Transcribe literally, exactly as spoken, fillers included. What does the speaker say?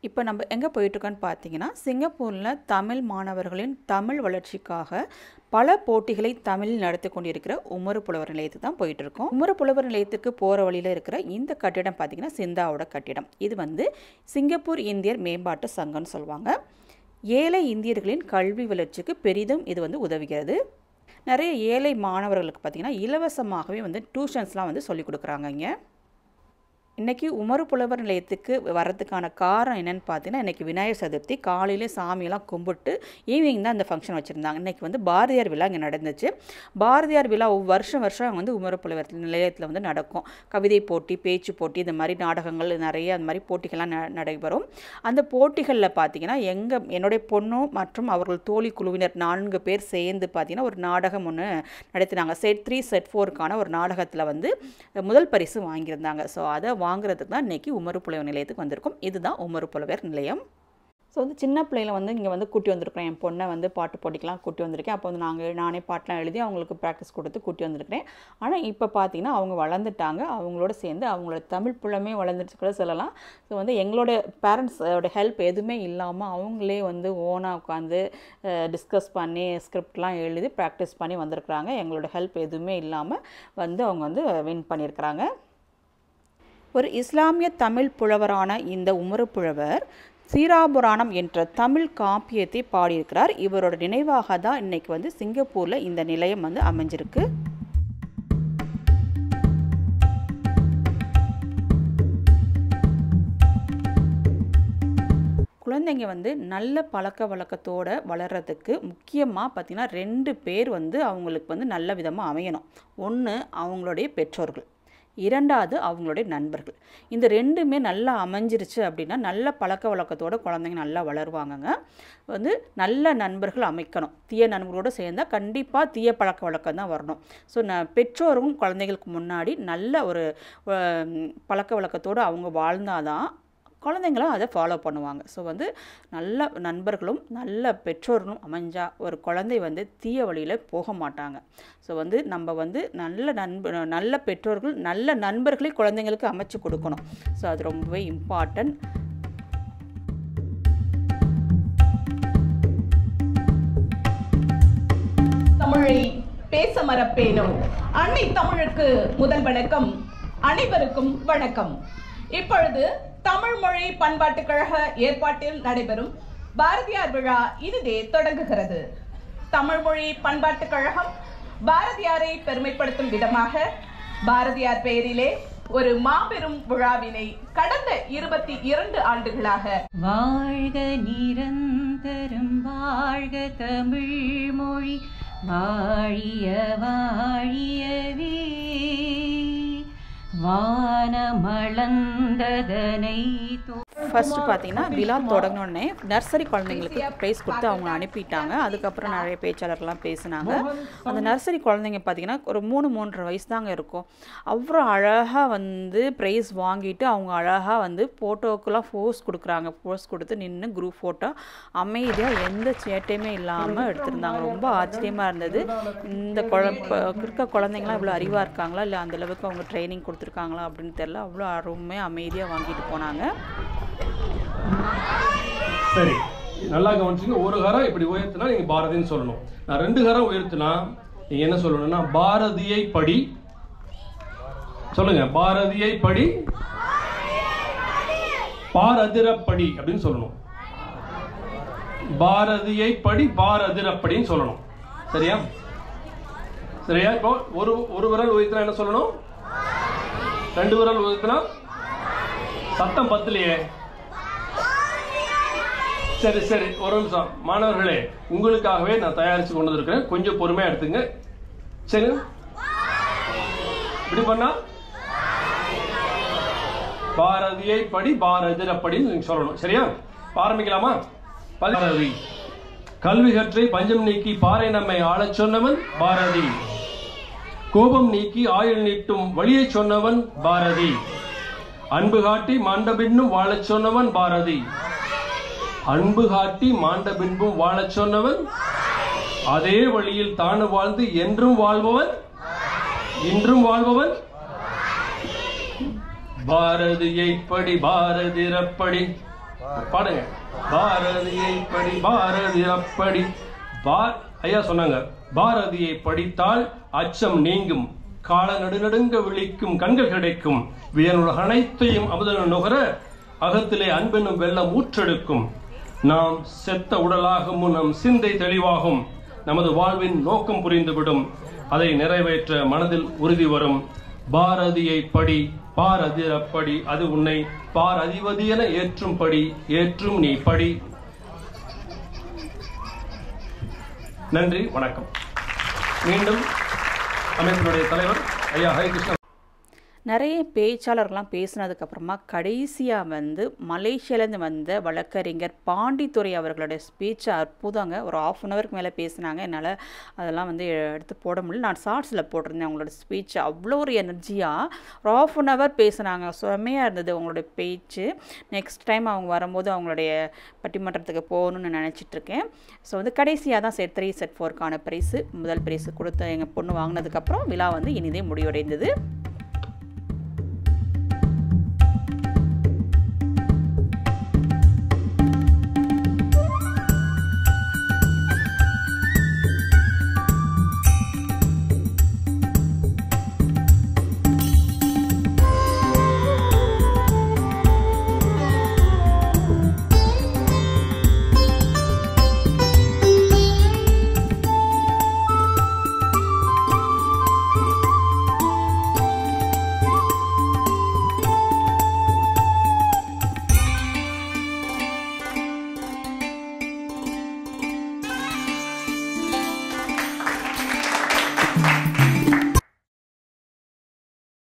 இப்போ நம்ம எங்கே போயிட்டுருக்கோன்னு பார்த்தீங்கன்னா, சிங்கப்பூரில் தமிழ் மாணவர்களின் தமிழ் வளர்ச்சிக்காக பல போட்டிகளை தமிழில் நடத்தி கொண்டிருக்கிற உமறு புலவர் நிலையத்துக்கு தான் போயிட்டுருக்கோம். உமறு புலவர் நிலையத்துக்கு போகிற வழியில் இருக்கிற இந்த கட்டிடம் பார்த்திங்கன்னா சிந்தாவோட கட்டிடம். இது வந்து சிங்கப்பூர் இந்தியர் மேம்பாட்டு சங்கம்னு சொல்லுவாங்க. ஏழை இந்தியர்களின் கல்வி வளர்ச்சிக்கு பெரிதும் இது வந்து உதவுகிறது. நிறைய ஏழை மாணவர்களுக்கு பார்த்திங்கன்னா இலவசமாகவே வந்து டியூஷன்ஸ்லாம் வந்து சொல்லிக் கொடுக்குறாங்க. இங்கே இன்றைக்கி உமறு புலவர் நிலையத்துக்கு வர்றதுக்கான காரணம் என்னென்னு பார்த்தீங்கன்னா, இன்றைக்கி விநாயகர் சதுர்த்தி. காலையிலே சாமியெல்லாம் கும்பிட்டு ஈவினிங் தான் இந்த ஃபங்க்ஷன் வச்சுருந்தாங்க. இன்றைக்கி வந்து பாரதியார் விழா இங்கே நடந்துச்சு. பாரதியார் விழா வருஷம் வருஷம் வந்து உமறு புலவர் நிலையத்தில் வந்து நடக்கும். கவிதை போட்டி, பேச்சு போட்டி, இந்த மாதிரி நாடகங்கள் நிறைய அந்த மாதிரி போட்டிகள்லாம் ந நடைபெறும். அந்த போட்டிகளில் பார்த்திங்கன்னா எங்கள் என்னுடைய பொண்ணும் மற்றும் அவர்கள் தோழி குழுவினர் நான்கு பேர் சேர்ந்து பார்த்திங்கன்னா ஒரு நாடகம் ஒன்று நடத்தினாங்க. செட் த்ரீ செட் ஃபோருக்கான ஒரு நாடகத்தில் வந்து முதல் பரிசு வாங்கியிருந்தாங்க. ஸோ அதை வாங்குறதுக்கு தான் இன்றைக்கி உமறு புலவர் நிலையத்துக்கு வந்திருக்கும். இதுதான் உமறு புலவர் நிலையம். ஸோ வந்து சின்ன பிள்ளைகளை வந்து இங்கே வந்து கூட்டி வந்திருக்கிறேன். என் பொண்ணை வந்து பாட்டு போட்டிக்கெலாம் கூட்டி வந்திருக்கேன். அப்போ வந்து நாங்கள் நானே பாட்டெலாம் எழுதி அவங்களுக்கு ப்ராக்டிஸ் கொடுத்து கூட்டி வந்திருக்கிறேன். ஆனால் இப்போ பார்த்திங்கன்னா அவங்க வளர்ந்துட்டாங்க. அவங்களோட சேர்ந்து அவங்களோட தமிழ் புலமே வளர்ந்துருச்சு கூட சொல்லலாம். ஸோ வந்து எங்களோட பேரண்ட்ஸோட ஹெல்ப் எதுவுமே இல்லாமல் அவங்களே வந்து ஓனாக உட்காந்து டிஸ்கஸ் பண்ணி ஸ்கிரிப்ட்லாம் எழுதி ப்ராக்டிஸ் பண்ணி வந்திருக்கிறாங்க. எங்களோட ஹெல்ப் எதுவுமே இல்லாமல் வந்து அவங்க வந்து வின் பண்ணியிருக்கிறாங்க. ஒரு இஸ்லாமிய தமிழ் புலவரான இந்த உமறு புலவர் சீராபுராணம் என்ற தமிழ் காப்பியத்தை பாடியிருக்கிறார். இவரோட நினைவாக தான் இன்றைக்கி வந்து சிங்கப்பூரில் இந்த நிலையம் வந்து அமைஞ்சிருக்கு. குழந்தைங்க வந்து நல்ல பழக்க வழக்கத்தோடு வளர்கிறதுக்கு முக்கியமாக பார்த்திங்கன்னா ரெண்டு பேர் வந்து அவங்களுக்கு வந்து நல்ல விதமாக அமையணும். ஒன்று அவங்களுடைய பெற்றோர்கள், இரண்டாவது அவங்களுடைய நண்பர்கள். இந்த ரெண்டுமே நல்லா அமைஞ்சிருச்சு அப்படின்னா நல்ல பழக்க வழக்கத்தோடு குழந்தைங்க நல்லா வளருவாங்கங்க. வந்து நல்ல நண்பர்கள் அமைக்கணும். தீய நண்பர்களோடு சேர்ந்தால் கண்டிப்பாக தீய பழக்க வழக்கம் தான் வரணும். ஸோ ந பெற்றோரும் குழந்தைங்களுக்கு முன்னாடி நல்ல ஒரு பழக்க வழக்கத்தோடு அவங்க வாழ்ந்தாதான் குழந்தைங்களும் அதை ஃபாலோ பண்ணுவாங்க. ஸோ வந்து நல்ல நண்பர்களும் நல்ல பெற்றோர்களும் அமைஞ்சால் ஒரு குழந்தை வந்து தீய வழியில் போக மாட்டாங்க. ஸோ வந்து நம்ம வந்து நல்ல நண்ப நல்ல பெற்றோர்கள் நல்ல நண்பர்களை குழந்தைங்களுக்கு அமைச்சு கொடுக்கணும். ஸோ அது ரொம்பவே இம்பார்ட்டன்ட். தமிழை பேச மறப்பேனும் அன்னை தமிழுக்கு முதல் வணக்கம். அனைவருக்கும் வணக்கம். இப்பொழுது தமிழ் மொழி பண்பாட்டுக் கழக ஏற்பாட்டில் நடைபெறும் பாரதியார் விழா இனிதே தொடங்குகிறது. தமிழ் மொழி பண்பாட்டுக் கழகம் பாரதியாரை பெருமைப்படுத்தும் விதமாக பாரதியார் பெயரிலே ஒரு மாபெரும் விழாவினை கடந்த இருபத்தி இரண்டு ஆண்டுகளாக வாழ்க நிரந்தரம் வாழ்க தமிழ் மொழி வாழிய வாழியவே வானமளந்ததனை. ஃபர்ஸ்ட் பார்த்தீங்கன்னா விழா தொடங்கினோடனே நர்சரி குழந்தைங்களுக்கு ப்ரைஸ் கொடுத்து அவங்க அனுப்பிட்டாங்க. அதுக்கப்புறம் நிறைய பேச்சாளர்லாம் பேசினாங்க. அந்த நர்சரி குழந்தைங்க பார்த்திங்கன்னா ஒரு மூணு மூன்றரை வயசு தாங்க இருக்கும். அவ்வளோ அழகாக வந்து ப்ரைஸ் வாங்கிட்டு அவங்க அழகாக வந்து ஃபோட்டோவுக்குலாம் ஃபோர்ஸ் கொடுக்குறாங்க. ஃபோர்ஸ் கொடுத்து நின்று குரூப் ஃபோட்டோ அமைதியாக எந்த சேட்டையுமே இல்லாமல் எடுத்திருந்தாங்க. ரொம்ப ஆச்சரியமாக இருந்தது. இந்த குழ இருக்க குழந்தைங்களாம் இவ்வளோ அறிவாக இருக்காங்களா இல்லை அந்தளவுக்கு அவங்க ட்ரைனிங் கொடுத்துருக்காங்களா அப்படின்னு தெரியல. அவ்வளோ அருமையாக அமைதியாக வாங்கிட்டு போனாங்க. சரி, நல்லா கவனிச்சுங்க. ஒரு கரம் இப்படி உயர்த்தினா நீங்க பாரதின்னு சொல்லணும். நான் ரெண்டு கரம் உயர்த்தினா நீங்க என்ன சொல்லணும்னா பாரதியை படி சொல்லுங்க. பாரதியை படி பாரதிரப்படி அப்படின்னு சொல்லணும். பாரதியை படி பாரதிரப்படின்னு சொல்லணும். சரியா? சரியா? இப்போ ஒரு ஒரு விரல் உயர்த்தினா என்ன சொல்லணும்? ரெண்டு விரல் உயர்த்தினா சத்தம் பத்தலையே. சரி சரி ஒரு நிமிஷம் மாணவர்களே, உங்களுக்காகவே நான் தயாரிச்சு கொண்டு வந்திருக்கிறேன். கொஞ்சம் பொறுமையா எடுத்துங்க. சரி, இப்படி பண்ணா பாரதியை படி பாரதிரப்படின்னு நீங்க சொல்லணும். சரியா? ஆரம்பிக்கலாமா? பாரதி கல்வி கற்றை பஞ்சம் நீக்கி பாறை நம்மை ஆளச் சொன்னவன் பாரதி. கோபம் நீக்கி ஆயுள் நீட்டும் வழியை சொன்னவன் பாரதி. அன்பு காட்டி மாண்டபின்னும் வாழச் சொன்னவன் பாரதி. அன்பு காட்டி மாண்ட பின்பும் வாழச் சொன்னவன், அதே வழியில் தானு வாழ்ந்து என்றும் வாழ்பவன், இன்றும் வாழ்பவன் பாரதியை படி பாரதிரப்படி பாடுங்க. பாரதியை படி பாரதியார் படி. பா ஐயா சொன்னாங்க, பாரதியை படித்தால் அச்சம் நீங்கும், கால நடுநடுங்க விழிக்கும் கண்கள் கிடைக்கும், வியனுலக அனைத்தையும் அமுதன நுகர அகத்திலே அன்பெனும் வெள்ளம் ஊற்றெடுக்கும், நாம் செத்த உடலாகும் நம் சிந்தை தெளிவாகும், நமது வாழ்வின் நோக்கம் புரிந்துவிடும், அதை நிறைவேற்ற மனதில் உறுதி வரும். பாரதியை படி பாரதியப்படி, அது உன்னை பார் அதிபதி என ஏற்றும் படி, ஏற்றும் நீ படி. நன்றி, வணக்கம். மீண்டும் அமைப்பினுடைய தலைவர் ஐயா ஹரிகிருஷ்ணன். நிறைய பேச்சாளர்கள்லாம் பேசினதுக்கப்புறமா கடைசியாக வந்து மலேசியாவிலேருந்து வந்த வழக்கறிஞர் பாண்டித்துரை அவர்களுடைய ஸ்பீச் அற்புதங்க. ஒரு ஆஃப் அன் ஹவருக்கு மேலே பேசினாங்க. என்னால் அதெல்லாம் வந்து எடுத்து போட முடியல. நான் ஷார்ட்ஸில் போட்டிருந்தேன் அவங்களோட ஸ்பீச். அவ்வளோ ஒரு எனர்ஜியாக ஒரு ஆஃப் அன் ஹவர் பேசினாங்க. செம்மையாக இருந்தது அவங்களோட பேச்சு. நெக்ஸ்ட் டைம் அவங்க வரும்போது அவங்களுடைய பட்டிமன்றத்துக்கு போகணுன்னு நினச்சிட்ருக்கேன். ஸோ வந்து கடைசியாக தான் செட் த்ரீ செட் ஃபோருக்கான ப்ரைஸு முதல் ப்ரைஸு கொடுத்த எங்கள் பொண்ணு வாங்கினதுக்கப்புறம் விழா வந்து இனிதே முடிவடைந்தது.